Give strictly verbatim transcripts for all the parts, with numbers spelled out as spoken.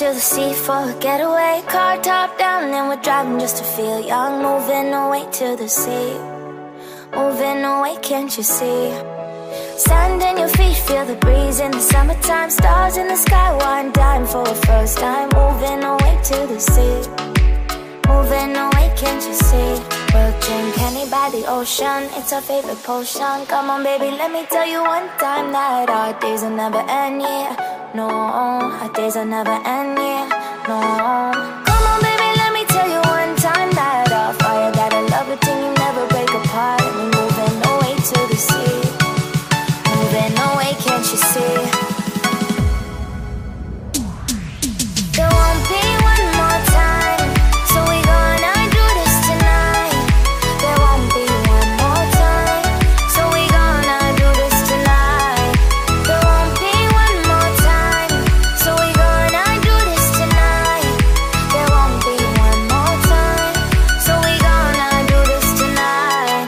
to the sea for a getaway. Car top down and we're driving just to feel young. Moving away to the sea, moving away, can't you see? Sand in your feet, feel the breeze in the summertime. Stars in the sky, one dime for a first time. Moving away to the sea, moving away, can't you see? We'll drink honey by the ocean, it's our favorite potion. Come on baby, let me tell you one time that our days will never end, yeah. No, our days will never end, yeah. No. Come on baby, let me tell you one time that our fire got a love it till you never break apart. And we're moving away to the sea, moving away, can't you see? There won't be one more time, so we gonna do this tonight. There won't be one more time, so we gonna do this tonight. There won't be one more time, so we gonna do this tonight. There won't be one more time, so we gonna do this tonight.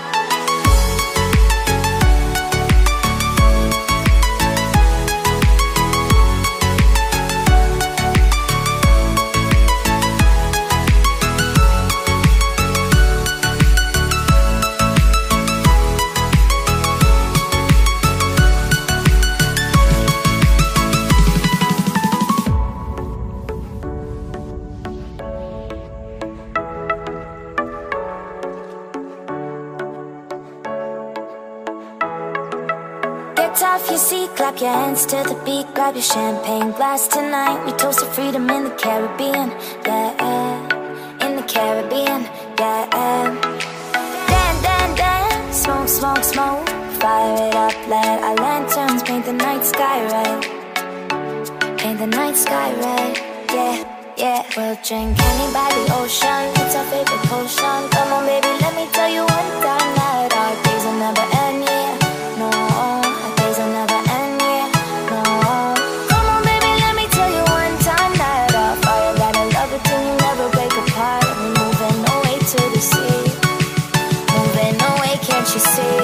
Get off your seat, clap your hands to the beat. Grab your champagne glass tonight. We toast to freedom in the Caribbean, yeah. In the Caribbean, yeah. Dan, dan, dan, smoke, smoke, smoke. Fire it up, let our lanterns paint the night sky red. Paint the night sky red, yeah, yeah. We'll drink honey by the ocean, it's our favorite potion. Come on baby, let me tell you one time that our days will never end, yeah. No, our days will never end, yeah. No. Come on baby, let me tell you one time that our fire got a love it till you never break apart. And we're moving away to the sea, moving away, can't you see?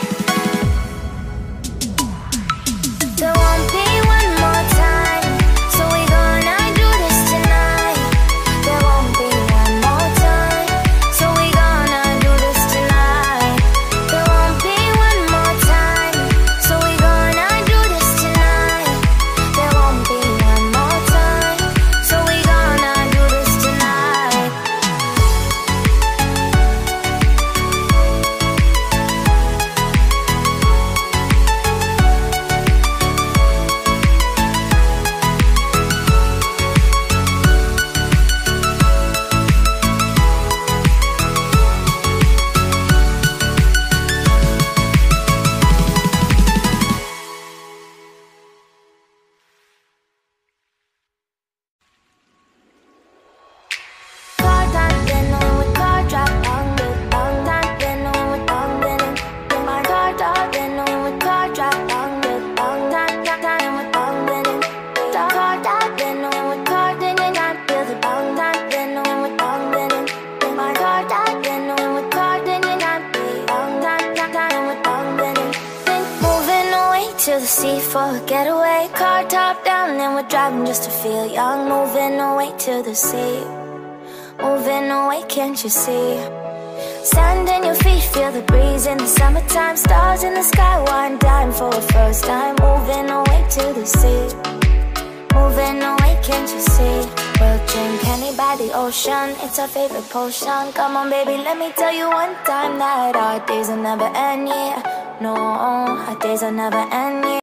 There won't be one more time, so we gonna do this tonight. There won't be one more time, so we gonna do this tonight. There won't be one more time, so we gonna do this tonight. There won't be one more time, so we gonna do this tonight. Car top, then when we car drop on the on top, then when we on then in my car top, then when we car drop on the on top, top, top, and we on then in car top, then when we car then in I feel the on top, then when we on then in my car top, then when we car then in I be on top, top, top, and we on then in. Then moving away to the sea for a getaway. Car top down and we're driving just to feel young. Moving away to the sea, moving away, can't you see? Sand in your feet, feel the breeze in the summertime. Stars in the sky, one dime for a first time. Moving away to the sea, moving away, can't you see? We'll drink honey by the ocean, it's our favorite potion. Come on baby, let me tell you one time that our days will never end, yeah. No, our days will never end, yeah.